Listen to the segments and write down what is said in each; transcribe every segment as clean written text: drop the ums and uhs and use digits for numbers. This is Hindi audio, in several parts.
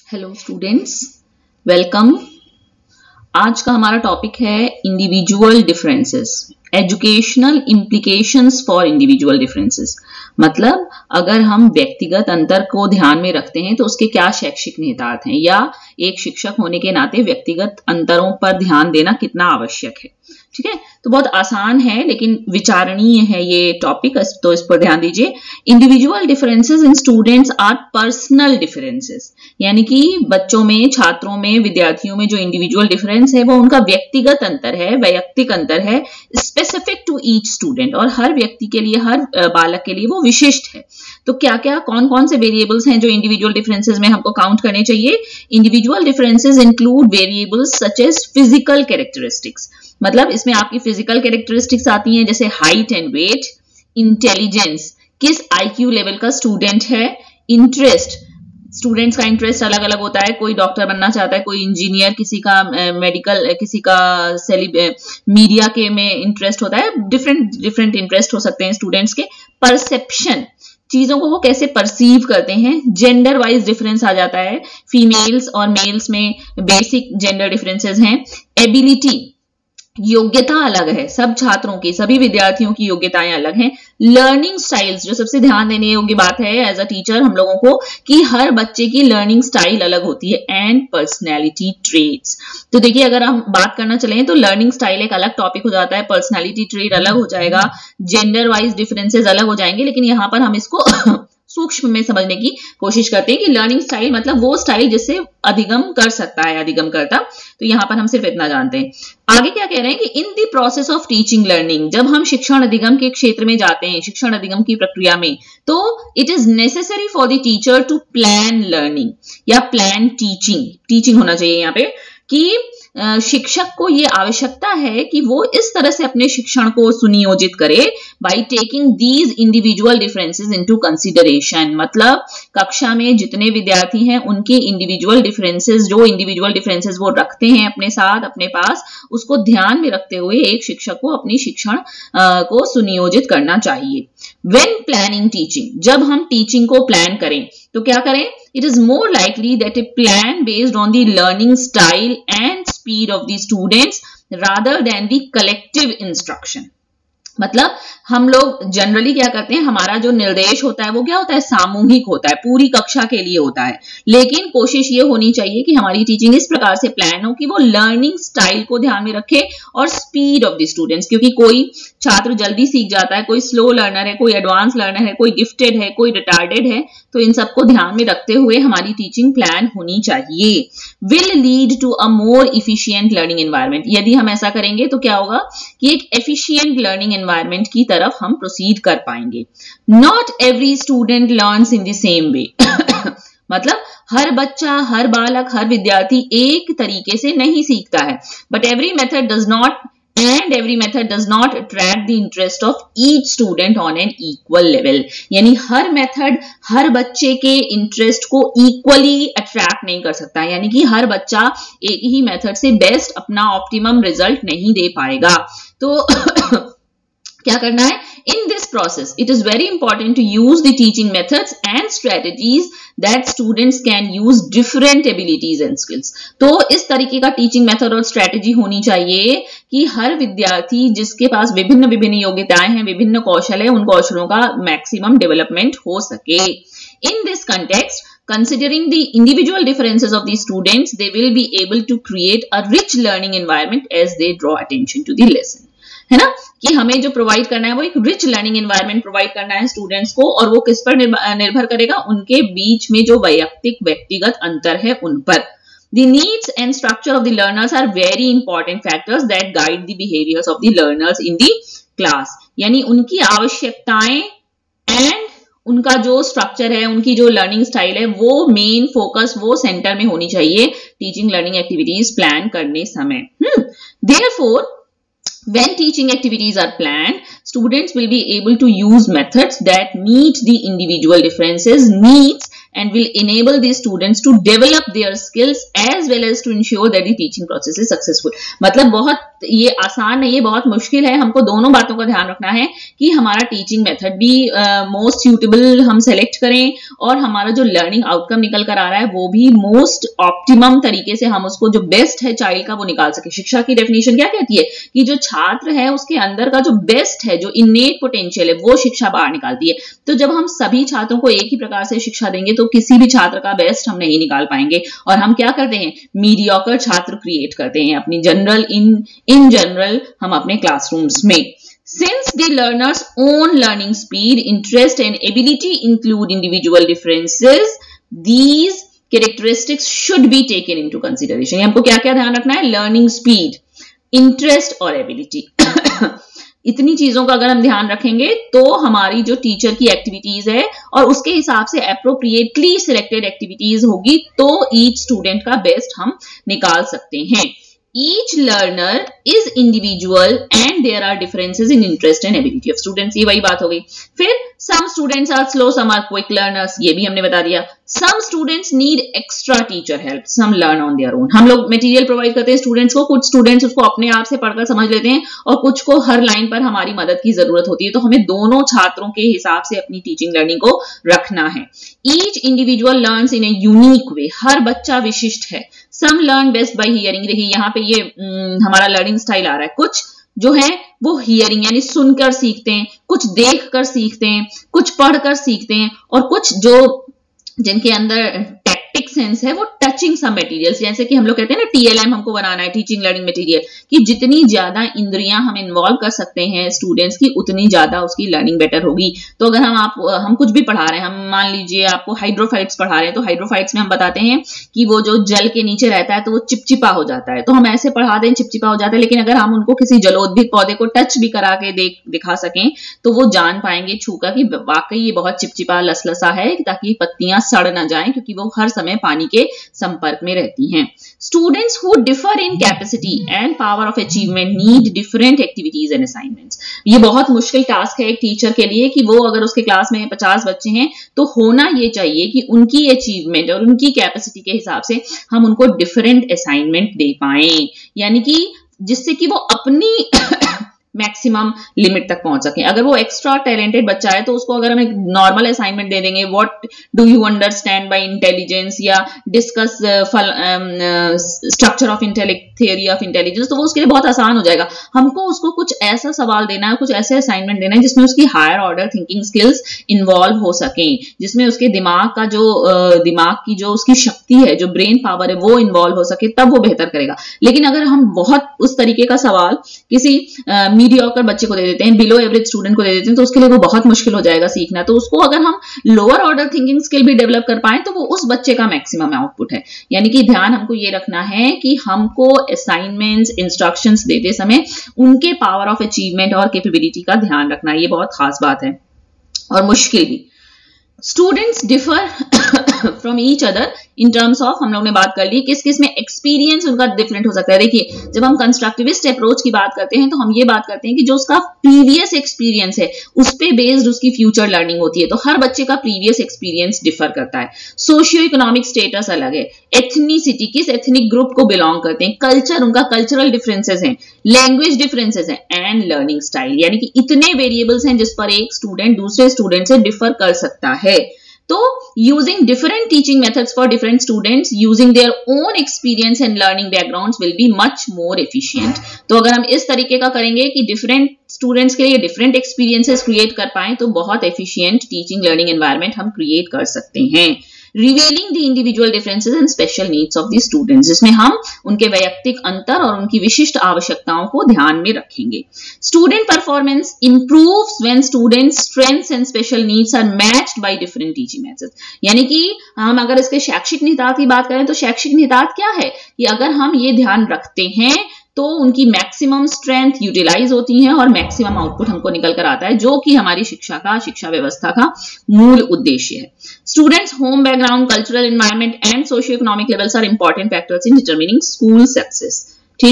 Hello students, welcome. आज का हमारा टॉपिक है individual differences, educational implications for individual differences. मतलब अगर हम व्यक्तिगत अंतर को ध्यान में रखते हैं तो उसके क्या शैक्षिक निहितार्थ हैं, या एक शिक्षक होने के नाते व्यक्तिगत अंतरों पर ध्यान देना कितना आवश्यक है। ठीक है, तो बहुत आसान है लेकिन विचारणीय है ये टॉपिक, तो इस पर ध्यान दीजिए। Individual differences in students are personal differences, यानी कि बच्चों में, छात्रों में, विद्यार्थियों में जो इंडिविजुअल डिफरेंस है वो उनका व्यक्तिगत अंतर है, वैयक्तिक अंतर है, स्पेसिफिक टू ईच स्टूडेंट, और हर व्यक्ति के लिए, हर बालक के लिए वो विशिष्ट है। तो क्या क्या, कौन कौन से वेरिएबल्स हैं जो इंडिविजुअल डिफरेंसेस में हमको काउंट करने चाहिए? Individual differences include variables such as physical characteristics, मतलब इसमें आपकी फिजिकल कैरेक्टरिस्टिक्स आती हैं जैसे हाइट एंड वेट, इंटेलिजेंस, किस आईक्यू लेवल का स्टूडेंट है, इंटरेस्ट, स्टूडेंट्स का इंटरेस्ट अलग अलग होता है, कोई डॉक्टर बनना चाहता है, कोई इंजीनियर, किसी का मेडिकल, किसी का मीडिया के में इंटरेस्ट होता है, डिफरेंट इंटरेस्ट हो सकते हैं स्टूडेंट्स के। परसेप्शन, चीजों को वो कैसे परसीव करते हैं। जेंडर वाइज डिफरेंस आ जाता है, फीमेल्स और मेल्स में बेसिक जेंडर डिफरेंसेस हैं। एबिलिटी, योग्यता अलग है, सब छात्रों की, सभी विद्यार्थियों की योग्यताएं अलग हैं। लर्निंग स्टाइल्स, जो सबसे ध्यान देने योग्य बात है एज अ टीचर हम लोगों को, कि हर बच्चे की लर्निंग स्टाइल अलग होती है। एंड पर्सनैलिटी ट्रेट्स, तो देखिए अगर हम बात करना चलें तो लर्निंग स्टाइल एक अलग टॉपिक हो जाता है, पर्सनैलिटी ट्रेट अलग हो जाएगा, जेंडर वाइज डिफरेंसेस अलग हो जाएंगे, लेकिन यहां पर हम इसको सूक्ष्म में समझने की कोशिश करते हैं कि लर्निंग स्टाइल मतलब वो स्टाइल जिससे अधिगम कर सकता है, अधिगमकर्ता। तो यहां पर हम सिर्फ इतना जानते हैं। आगे क्या कह रहे हैं कि in the process of teaching learning, जब हम शिक्षण अधिगम के क्षेत्र में जाते हैं, शिक्षण अधिगम की प्रक्रिया में, तो it is necessary for the teacher to plan learning या प्लान टीचिंग होना चाहिए यहाँ पे, कि शिक्षक को ये आवश्यकता है कि वो इस तरह से अपने शिक्षण को सुनियोजित करे, by taking these individual differences into consideration. मतलब कक्षा में जितने विद्यार्थी हैं उनके इंडिविजुअल डिफरेंसेस, जो इंडिविजुअल डिफरेंसेस वो रखते हैं अपने साथ, अपने पास, उसको ध्यान में रखते हुए एक शिक्षक को अपनी शिक्षण को सुनियोजित करना चाहिए। व्हेन प्लानिंग टीचिंग, जब हम टीचिंग को प्लान करें तो क्या करें? It is more likely that a plan based on the learning style and speed of the students rather than the collective instruction. मतलब हम लोग जनरली क्या करते हैं, हमारा जो निर्देश होता है वो क्या होता है, सामूहिक होता है, पूरी कक्षा के लिए होता है, लेकिन कोशिश ये होनी चाहिए कि हमारी टीचिंग इस प्रकार से प्लान हो कि वो लर्निंग स्टाइल को ध्यान में रखे और स्पीड ऑफ द स्टूडेंट्स, क्योंकि कोई छात्र जल्दी सीख जाता है, कोई स्लो लर्नर है, कोई एडवांस लर्नर है, कोई गिफ्टेड है, कोई रिटार्डेड है, तो इन सबको ध्यान में रखते हुए हमारी टीचिंग प्लान होनी चाहिए। Will lead to a more efficient learning environment, यदि हम ऐसा करेंगे तो क्या होगा कि एक एफिशिएंट लर्निंग एनवायरनमेंट की तरफ हम प्रोसीड कर पाएंगे। Not every student learns in the same way मतलब हर बच्चा, हर बालक, हर विद्यार्थी एक तरीके से नहीं सीखता है, but every method does not attract the interest of each student on an equal level, यानी हर मेथड हर बच्चे के इंटरेस्ट को इक्वली अट्रैक्ट नहीं कर सकता, यानी कि हर बच्चा एक ही मेथड से बेस्ट अपना ऑप्टिमम रिजल्ट नहीं दे पाएगा। तो क्या करना है? In this process, it is very important to use the teaching methods and strategies that students can use different abilities and skills. तो इस तरीके का टीचिंग मेथड और स्ट्रेटेजी होनी चाहिए कि हर विद्यार्थी जिसके पास विभिन्न योग्यताएं हैं, विभिन्न कौशल है, उन कौशलों का मैक्सिमम डेवलपमेंट हो सके। In this context, considering the individual differences of the students, they will be able to create a rich learning environment as they draw attention to the lesson. है ना, कि हमें जो प्रोवाइड करना है वो एक रिच लर्निंग एनवायरनमेंट प्रोवाइड करना है स्टूडेंट्स को, और वो किस पर निर्भर करेगा? उनके बीच में जो व्यक्तिगत अंतर है उन पर। The needs and structure of the learners are very important factors that guide the behaviors of the learners in the class, यानी उनकी आवश्यकताएं एंड उनका जो स्ट्रक्चर है, उनकी जो लर्निंग स्टाइल है, वो मेन फोकस, वो सेंटर में होनी चाहिए टीचिंग लर्निंग एक्टिविटीज प्लान करने समय। Therefore, when teaching activities are planned, students will be able to use methods that meet the individual differences, needs and will enable these students to develop their skills as well as to ensure that the teaching process is successful। मतलब बहुत ये आसान नहीं है, बहुत मुश्किल है। हमको दोनों बातों का ध्यान रखना है कि हमारा टीचिंग मेथड भी मोस्ट सूटेबल हम सेलेक्ट करें और हमारा जो लर्निंग आउटकम निकल कर आ रहा है वो भी मोस्ट ऑप्टिमम तरीके से हम उसको जो बेस्ट है चाइल्ड का वो निकाल सके। शिक्षा की डेफिनेशन क्या कहती है कि जो छात्र है उसके अंदर का जो बेस्ट है, जो इनेट पोटेंशियल है, वो शिक्षा बाहर निकालती है। तो जब हम सभी छात्रों को एक ही प्रकार से शिक्षा देंगे तो किसी भी छात्र का बेस्ट हम नहीं निकाल पाएंगे और हम क्या करते हैं, मीडियोकर छात्र क्रिएट करते हैं अपनी इन जनरल हम अपने क्लासरूम्स में। Since the learner's own learning speed, interest and ability include individual differences, these characteristics should be taken into consideration। हमको क्या क्या ध्यान रखना है, लर्निंग स्पीड, इंटरेस्ट और एबिलिटी इतनी चीजों का अगर हम ध्यान रखेंगे तो हमारी जो टीचर की एक्टिविटीज है और उसके हिसाब से अप्रोप्रिएटली सिलेक्टेड एक्टिविटीज होगी तो ईच स्टूडेंट का बेस्ट हम निकाल सकते हैं। Each learner is individual and there are differences in interest and ability of students। ये वही बात हो गई। फिर some students are slow, some are quick learners, ये भी हमने बता दिया। Some students need extra teacher help, some learn on their own। हम लोग मटेरियल प्रोवाइड करते हैं स्टूडेंट्स को, कुछ स्टूडेंट्स उसको अपने आप से पढ़कर समझ लेते हैं और कुछ को हर लाइन पर हमारी मदद की जरूरत होती है। तो हमें दोनों छात्रों के हिसाब से अपनी टीचिंग लर्निंग को रखना है। Each individual learns in a unique way, हर बच्चा विशिष्ट है। Some learn best by hearing। देखिए यहाँ पे ये हमारा लर्निंग स्टाइल आ रहा है। कुछ जो है वो हियरिंग यानी सुनकर सीखते हैं, कुछ देखकर सीखते हैं, कुछ पढ़कर सीखते हैं और कुछ जो जिनके अंदर टैक्टिक सेंस है वो टचिंग सम मटेरियल्स, जैसे कि हम लोग कहते हैं ना टीएलएम हमको बनाना है, टीचिंग लर्निंग मटेरियल, कि जितनी ज्यादा इंद्रियां हम इन्वॉल्व कर सकते हैं स्टूडेंट्स की उतनी ज्यादा उसकी लर्निंग बेटर होगी। तो अगर हम कुछ भी पढ़ा रहे हैं, हम मान लीजिए आपको हाइड्रोफाइट्स पढ़ा रहे हैं तो हाइड्रोफाइट्स में हम बताते हैं कि वो जो जल के नीचे रहता है तो वो चिपचिपा हो जाता है, तो हम ऐसे पढ़ा दें चिपचिपा हो जाता है। लेकिन अगर हम उनको किसी जलोद्भिद पौधे को टच भी करा के दिखा सकें तो वो जान पाएंगे छूकर कि वाकई ये बहुत चिपचिपा लसलसा है, ताकि पत्तियां सड़ ना जाएं क्योंकि वो हर समय पानी के संपर्क में रहती हैं। Students who differ in capacity and power of achievement need different activities and assignments. ये बहुत मुश्किल टास्क है एक टीचर के लिए कि वो अगर उसके क्लास में 50 बच्चे हैं तो होना ये चाहिए कि उनकी अचीवमेंट और उनकी कैपेसिटी के हिसाब से हम उनको डिफरेंट असाइनमेंट दे पाएं, यानी कि जिससे कि वो अपनी मैक्सिमम लिमिट तक पहुंच सके। अगर वो एक्स्ट्रा टैलेंटेड बच्चा है तो उसको अगर हम एक नॉर्मल असाइनमेंट दे देंगे, what do you understand by intelligence या discuss structure of theory of intelligence, तो वो उसके लिए बहुत आसान हो जाएगा। हमको उसको कुछ ऐसा सवाल देना है, कुछ ऐसे असाइनमेंट देना है जिसमें उसकी higher order thinking skills involve हो सके, जिसमें उसके दिमाग की जो उसकी शक्ति है, जो ब्रेन पावर है वो इन्वॉल्व हो सके, तब वो बेहतर करेगा। लेकिन अगर हम बहुत उस तरीके का सवाल किसी मीडियोकर बच्चे को दे देते हैं, बिलो एवरेज स्टूडेंट को दे देते हैं, तो उसके लिए वो बहुत मुश्किल हो जाएगा सीखना। तो उसको अगर हम लोअर ऑर्डर थिंकिंग स्किल भी डेवलप कर पाए तो वो उस बच्चे का मैक्सिमम आउटपुट है। यानी कि ध्यान हमको ये रखना है कि हमको असाइनमेंट्स, इंस्ट्रक्शंस देते समय उनके पावर ऑफ अचीवमेंट और कैपेबिलिटी का ध्यान रखना, ये बहुत खास बात है और मुश्किल भी। Students differ from each other in terms of, हम लोग ने बात कर ली किस किस में एक्सपीरियंस उनका डिफरेंट हो सकता है। देखिए जब हम कंस्ट्रक्टिविस्ट अप्रोच की बात करते हैं तो हम ये बात करते हैं कि जो उसका प्रीवियस एक्सपीरियंस है उस पे बेस्ड उसकी फ्यूचर लर्निंग होती है। तो हर बच्चे का प्रीवियस एक्सपीरियंस डिफर करता है। सोशियो इकोनॉमिक स्टेटस अलग है, एथनिसिटी, किस एथनिक ग्रुप को बिलोंग करते हैं, कल्चर, उनका कल्चरल डिफरेंसेस हैं, लैंग्वेज डिफरेंसेस हैं एंड लर्निंग स्टाइल, यानी कि इतने वेरिएबल्स हैं जिस पर एक स्टूडेंट दूसरे स्टूडेंट से डिफर कर सकता है। तो using different teaching methods for different students using their own experience and learning backgrounds will be much more efficient। तो अगर हम इस तरीके का करेंगे कि डिफरेंट स्टूडेंट्स के लिए डिफरेंट एक्सपीरियंसेस क्रिएट कर पाएं तो बहुत एफिशिएंट टीचिंग लर्निंग एनवायरनमेंट हम क्रिएट कर सकते हैं। Revealing the individual differences and special needs of the students, जिसमें हम उनके वैयक्तिक अंतर और उनकी विशिष्ट आवश्यकताओं को ध्यान में रखेंगे। Student performance improves when students strengths and special needs are matched by different teaching methods. यानी कि हम अगर इसके शैक्षिक निहितार्थ की बात करें तो शैक्षिक निहितार्थ क्या है कि अगर हम ये ध्यान रखते हैं तो उनकी मैक्सिमम स्ट्रेंथ यूटिलाइज होती है और मैक्सिमम आउटपुट हमको निकल कर आता है, जो कि हमारी शिक्षा व्यवस्था का मूल उद्देश्य है। Students home background, cultural environment and socio economic levels are important factors in determining school success. ठीक है,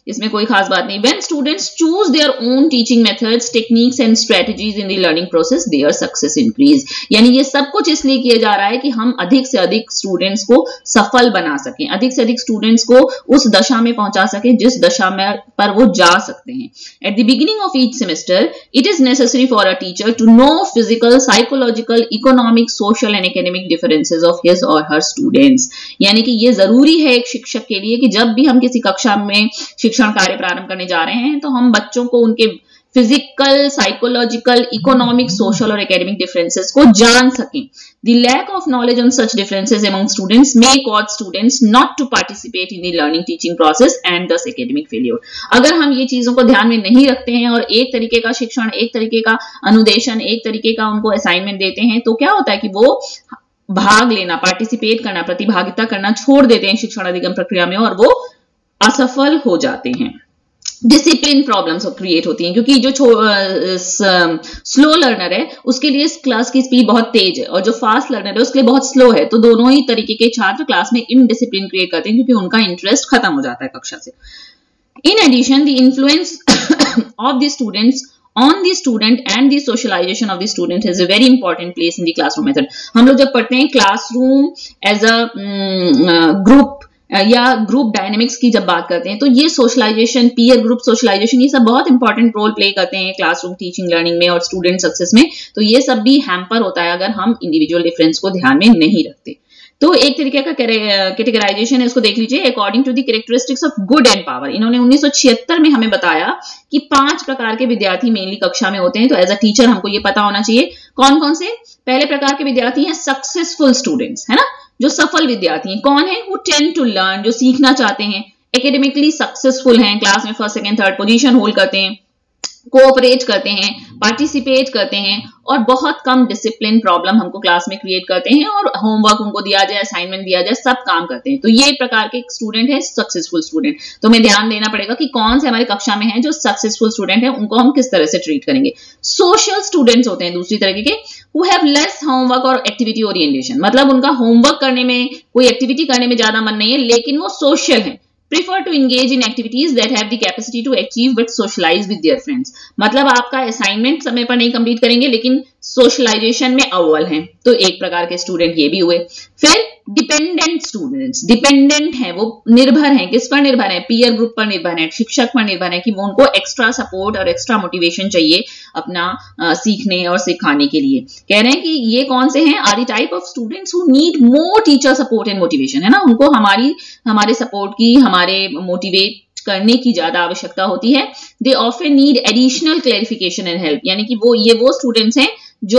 इसमें कोई खास बात नहीं। When students choose their own teaching methods, techniques and strategies in the learning process, their success increase। यानी ये सब कुछ इसलिए किया जा रहा है कि हम अधिक से अधिक स्टूडेंट्स को सफल बना सकें, अधिक से अधिक स्टूडेंट्स को उस दशा में पहुंचा सकें जिस दशा में पर वो जा सकते हैं। At the beginning of each semester, it is necessary for a teacher to know physical, psychological, economic, social and academic differences of his or her students। यानी कि ये जरूरी है एक शिक्षक के लिए कि जब भी हम किसी कक्षा में शिक्षण कार्य प्रारंभ करने जा रहे हैं तो हम बच्चों को उनके फिजिकल, साइकोलॉजिकल, इकोनॉमिक, सोशल और एकेडमिक डिफरेंसेस को जान सकें। The lack of knowledge on such differences among students may cause students not to participate in the learning teaching process and thus academic failure। अगर हम ये चीजों को ध्यान में नहीं रखते हैं और एक तरीके का शिक्षण, एक तरीके का अनुदेशन, एक तरीके का उनको असाइनमेंट देते हैं तो क्या होता है कि वो भाग लेना, पार्टिसिपेट करना, प्रतिभागिता करना छोड़ देते हैं शिक्षण अधिगम प्रक्रिया में और वो असफल हो जाते हैं। डिसिप्लिन प्रॉब्लम्स क्रिएट होती हैं क्योंकि जो स्लो लर्नर है उसके लिए क्लास की स्पीड बहुत तेज है और जो फास्ट लर्नर है उसके लिए बहुत स्लो है, तो दोनों ही तरीके के छात्र क्लास में इनडिसिप्लिन क्रिएट करते हैं क्योंकि उनका इंटरेस्ट खत्म हो जाता है कक्षा से। In addition the influence of the students on the student and the socialization of the student has a very important place in the classroom method। हम लोग जब पढ़ते हैं क्लासरूम एज अ ग्रुप या ग्रुप डायनेमिक्स की जब बात करते हैं तो ये सोशलाइजेशन, पीयर ग्रुप सोशलाइजेशन, ये सब बहुत इंपॉर्टेंट रोल प्ले करते हैं क्लासरूम टीचिंग लर्निंग में और स्टूडेंट सक्सेस में। तो ये सब भी हैम्पर होता है अगर हम इंडिविजुअल डिफरेंस को ध्यान में नहीं रखते। तो एक तरीके का कैटेगराइजेशन है, इसको देख लीजिए। According to the characteristics of good and power, इन्होंने 1976 में हमें बताया कि 5 प्रकार के विद्यार्थी मेनली कक्षा में होते हैं। तो एज अ टीचर हमको ये पता होना चाहिए कौन कौन से। पहले प्रकार के विद्यार्थी हैं सक्सेसफुल स्टूडेंट्स, है ना, जो सफल विद्यार्थी हैं। कौन है? वो टेंड टू लर्न, जो सीखना चाहते हैं, एकेडमिकली सक्सेसफुल हैं, क्लास में first second third position hold करते हैं, कोऑपरेट करते हैं, पार्टिसिपेट करते हैं और बहुत कम डिसिप्लिन प्रॉब्लम हमको क्लास में क्रिएट करते हैं और होमवर्क उनको दिया जाए, असाइनमेंट दिया जाए, सब काम करते हैं। तो ये एक प्रकार के स्टूडेंट है सक्सेसफुल स्टूडेंट। तो हमें ध्यान देना पड़ेगा कि कौन से हमारी कक्षा में है जो सक्सेसफुल स्टूडेंट है, उनको हम किस तरह से ट्रीट करेंगे। सोशल स्टूडेंट्स होते हैं दूसरी तरीके के, who have less homework और एक्टिविटी ओरिएंटेशन, मतलब उनका होमवर्क करने में, कोई एक्टिविटी करने में ज्यादा मन नहीं है लेकिन वो सोशल है। Prefer to engage in activities that have the capacity to achieve but socialize with their friends। मतलब आपका असाइनमेंट समय पर नहीं कंप्लीट करेंगे लेकिन सोशलाइजेशन में अव्वल हैं। तो एक प्रकार के स्टूडेंट ये भी हुए। फिर डिपेंडेंट स्टूडेंट्स, डिपेंडेंट हैं, वो निर्भर हैं, किस पर निर्भर है? पीयर ग्रुप पर निर्भर है, शिक्षक पर निर्भर है कि वो उनको एक्स्ट्रा सपोर्ट और एक्स्ट्रा मोटिवेशन चाहिए अपना सीखने और सिखाने के लिए। कह रहे हैं कि ये कौन से हैं? Are the type of students who need more teacher support and motivation, है ना, उनको हमारे सपोर्ट की, हमारे मोटिवेट करने की ज्यादा आवश्यकता होती है। They often need additional clarification and help, यानी कि वो स्टूडेंट्स हैं जो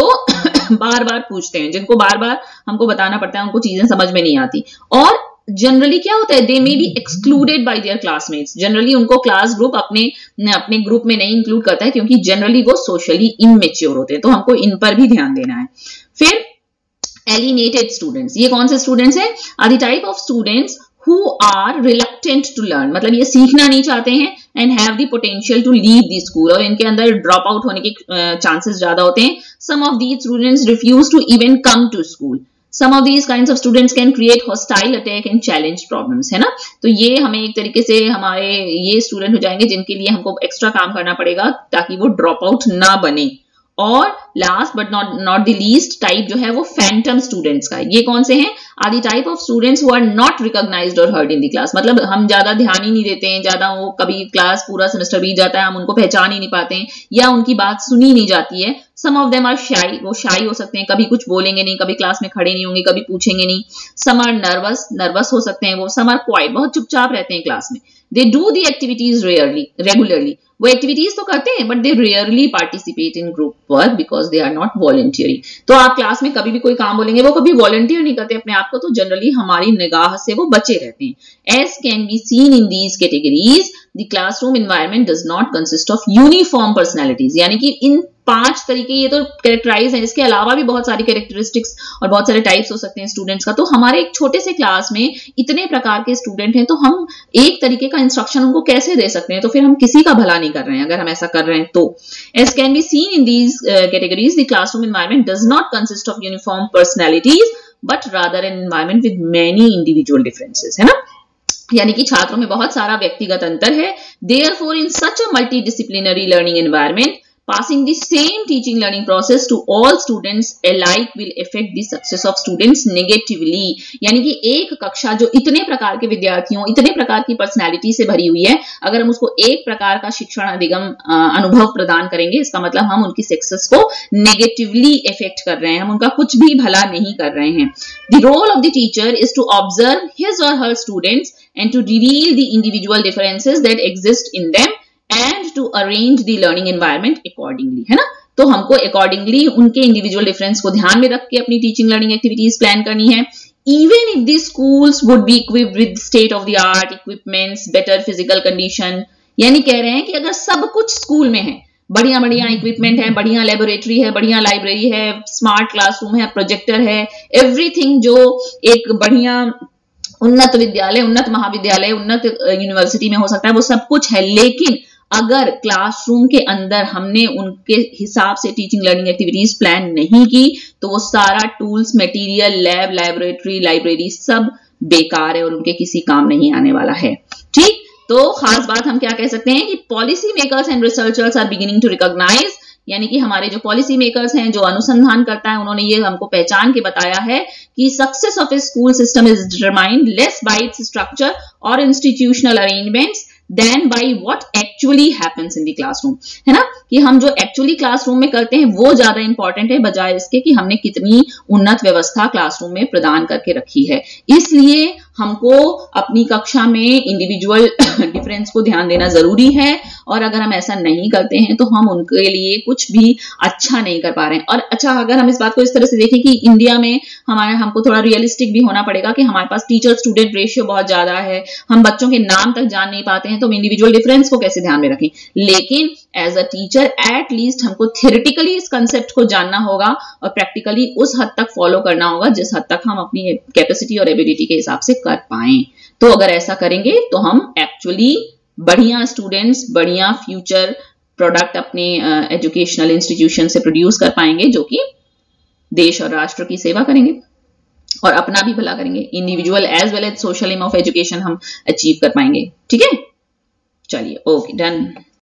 बार बार पूछते हैं, जिनको बार बार हमको बताना पड़ता है, उनको चीजें समझ में नहीं आती। और जनरली क्या होता है? They may be excluded by their classmates, generally उनको क्लास ग्रुप अपने ग्रुप में नहीं इंक्लूड करता है क्योंकि जनरली वो सोशली इमैच्योर होते हैं। तो हमको इन पर भी ध्यान देना है। फिर एलिनेटेड स्टूडेंट्स, ये कौन से स्टूडेंट्स हैं? Are the type of students who are reluctant to learn, मतलब ये सीखना नहीं चाहते हैं and have the potential to leave the school, और इनके अंदर ड्रॉप आउट होने के चांसेस ज्यादा होते हैं। Some of these students refuse to even come to school। Some of these kinds of students can create hostile attack and challenge problems, है ना। तो ये हमें एक तरीके से हमारे ये स्टूडेंट हो जाएंगे जिनके लिए हमको एक्स्ट्रा काम करना पड़ेगा ताकि वो ड्रॉप आउट ना बने। और last but not the least type जो है वो फैंटम स्टूडेंट्स का। ये कौन से हैं? Are the type of students who are not recognized और हर्ड इन द क्लास, मतलब हम ज्यादा ध्यान ही नहीं देते हैं, ज्यादा वो कभी क्लास पूरा सेमेस्टर बीत जाता है, हम उनको पहचान ही नहीं पाते हैं या उनकी बात सुनी नहीं जाती है। सम ऑफ देम आर शाई, वो शाई हो सकते हैं, कभी कुछ बोलेंगे नहीं, कभी क्लास में खड़े नहीं होंगे, कभी पूछेंगे नहीं। सम आर नर्वस हो सकते हैं वो। सम आर क्वाइट, बहुत चुपचाप रहते हैं क्लास में। They do the activities regularly, वो एक्टिविटीज तो करते हैं but they rarely participate in group work because they are not volunteering. तो आप क्लास में कभी भी कोई काम बोलेंगे, वो कभी वॉलंटियर नहीं करते अपने आप को, तो जनरली हमारी निगाह से वो बचे रहते हैं। As can be seen in these categories the classroom environment does not consist of uniform personalities, यानी कि इन 5 तरीके ये तो कैरेक्टराइज है, इसके अलावा भी बहुत सारी कैरेक्टरिस्टिक्स और बहुत सारे टाइप्स हो सकते हैं स्टूडेंट्स का। तो हमारे एक छोटे से क्लास में इतने प्रकार के स्टूडेंट हैं तो हम एक तरीके का इंस्ट्रक्शन उनको कैसे दे सकते हैं? तो फिर हम किसी का भला नहीं कर रहे हैं अगर हम ऐसा कर रहे हैं तो। As can be seen in these categories the classroom environment does not consist of uniform personalities but rather an environment with many individual differences, है ना। यानी कि छात्रों में बहुत सारा व्यक्तिगत अंतर है। Therefore, in such a multidisciplinary learning environment, passing the same teaching learning process to all students alike will affect the success of students negatively। यानी कि एक कक्षा जो इतने प्रकार के विद्यार्थियों, इतने प्रकार की पर्सनैलिटी से भरी हुई है, अगर हम उसको एक प्रकार का शिक्षण अधिगम अनुभव प्रदान करेंगे, इसका मतलब हम उनकी सक्सेस को नेगेटिवली इफेक्ट कर रहे हैं, हम उनका कुछ भी भला नहीं कर रहे हैं। The role of the teacher is to observe his or her students and to reveal the individual differences that exist in them and to arrange the learning environment accordingly, है ना। तो हमको accordingly उनके individual difference को ध्यान में रख के अपनी teaching learning activities plan करनी है। Even if these schools would be equipped with state of the art equipments, better physical condition, यानी कह रहे हैं कि अगर सब कुछ स्कूल में है, बढ़िया बढ़िया इक्विपमेंट है, बढ़िया लेबोरेटरी है, बढ़िया लाइब्रेरी है, स्मार्ट क्लासरूम है, प्रोजेक्टर है, एवरीथिंग जो एक बढ़िया उन्नत विद्यालय, उन्नत महाविद्यालय, उन्नत यूनिवर्सिटी में हो सकता है, वो सब कुछ है, लेकिन अगर क्लासरूम के अंदर हमने उनके हिसाब से टीचिंग लर्निंग एक्टिविटीज प्लान नहीं की, तो वो सारा tools, material, lab, laboratory, library सब बेकार है और उनके किसी काम नहीं आने वाला है। ठीक, तो खास बात हम क्या कह सकते हैं कि policy makers and researchers are beginning to recognize, यानी कि हमारे जो पॉलिसी मेकर्स हैं, जो अनुसंधान करता है, उन्होंने ये हमको पहचान के बताया है कि success of a school system is determined less by its structure और institutional arrangements than by what actually happens in the classroom, है ना, कि हम जो एक्चुअली क्लासरूम में करते हैं वो ज्यादा इंपॉर्टेंट है बजाय इसके कि हमने कितनी उन्नत व्यवस्था क्लासरूम में प्रदान करके रखी है। इसलिए हमको अपनी कक्षा में इंडिविजुअल डिफरेंस को ध्यान देना जरूरी है, और अगर हम ऐसा नहीं करते हैं तो हम उनके लिए कुछ भी अच्छा नहीं कर पा रहे हैं। और अच्छा, अगर हम इस बात को इस तरह से देखें कि इंडिया में हमको थोड़ा रियलिस्टिक भी होना पड़ेगा कि हमारे पास टीचर स्टूडेंट रेशियो बहुत ज्यादा है, हम बच्चों के नाम तक जान नहीं पाते हैं, तो हम इंडिविजुअल डिफरेंस को कैसे ध्यान में रखें। लेकिन as a teacher at least हमको थियोरेटिकली इस कंसेप्ट को जानना होगा और प्रैक्टिकली उस हद तक फॉलो करना होगा जिस हद तक हम अपनी कैपेसिटी और एबिलिटी के हिसाब से कर पाएं। तो अगर ऐसा करेंगे तो हम एक्चुअली बढ़िया स्टूडेंट्स, बढ़िया फ्यूचर प्रोडक्ट अपने एजुकेशनल इंस्टीट्यूशन से प्रोड्यूस कर पाएंगे, जो कि देश और राष्ट्र की सेवा करेंगे और अपना भी भला करेंगे। Individual as well as social aim of education हम अचीव कर पाएंगे। ठीक है, चलिए, ओके, डन।